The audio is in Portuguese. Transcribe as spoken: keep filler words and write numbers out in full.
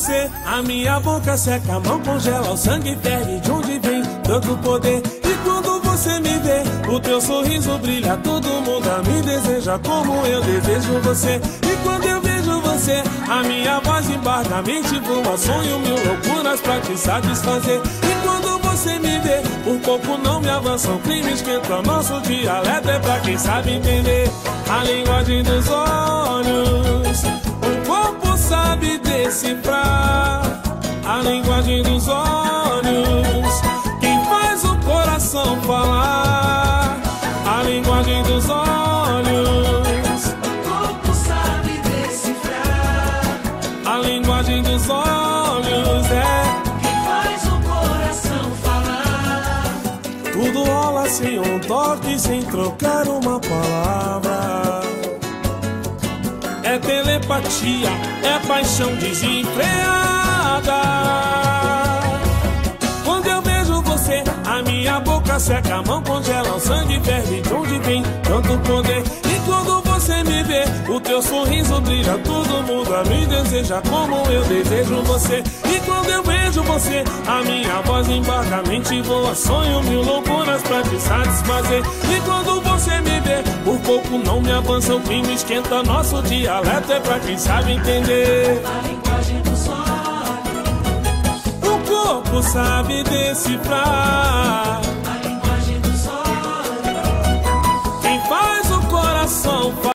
você, a minha boca seca, a mão congela, o sangue ferve. De onde vem tanto poder? E quando você me vê, o teu sorriso brilha, todo mundo me deseja como eu desejo você. E quando eu vejo você, a minha voz embarga, a mente voa, sonho mil loucuras pra te satisfazer. E quando você me vê, por pouco não me avança, o clima esquenta, nosso dialeto é pra quem sabe entender. A linguagem dos olhos, o corpo sabe decifrar. A linguagem dos olhos, quem faz o coração falar. A linguagem dos olhos, o corpo sabe decifrar. a linguagem dos olhos é Quem faz o coração falar. tudo rola sem um toque, sem trocar uma palavra. É telepatia, é paixão desenfreada. Quando eu vejo você, a minha boca seca, a mão congela, o sangue ferve. De onde vem tanto poder? E quando você me vê, o teu sorriso brilha, todo mundo me deseja como eu desejo você. E quando eu vejo você, a minha voz embarca, a mente voa, sonho mil loucuras pra te satisfazer. E quando você me vê, por pouco não me avança, o clima esquenta, nosso dialeto é pra quem sabe entender. A linguagem dos olhos, O corpo sabe decifrar. a linguagem dos olhos. Quem faz o coração